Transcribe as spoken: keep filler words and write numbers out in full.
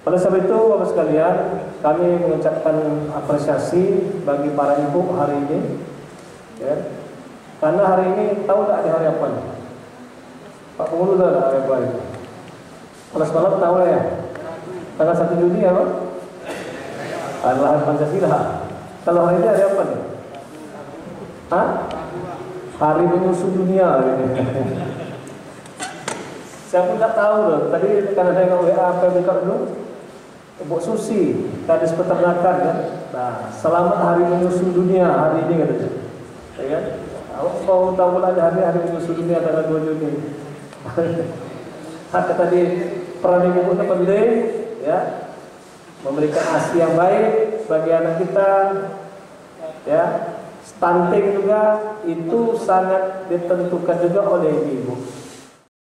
Oleh sebab itu, Bapak sekalian, kami mengucapkan apresiasi bagi para ibu hari ini, ya. Karena hari ini tahu tak di hari apa nih? Pak Penghulu tahu tak hari apa ini? Kalau semalam tahu ya? Tanggal satu Juni apa? Adalah Hari Pancasila. Kalau hari ini hari apa nih? Hah? Hari Menyusu Dunia ini. Saya pun tak tahu loh. Tadi karena saya nggak W A apa buka dulu. Bu Susi, Kadis Peternakan kan. Nah, selamat Hari Menyusu Dunia hari ini katanya. Ya kan? Aku mau tahu ada hari Hari Menyusu Dunia tanggal dua Juni. Kata tadi peran ibu itu penting, ya, memberikan ASI yang baik bagi anak kita, ya. Stunting juga itu sangat ditentukan juga oleh ibu.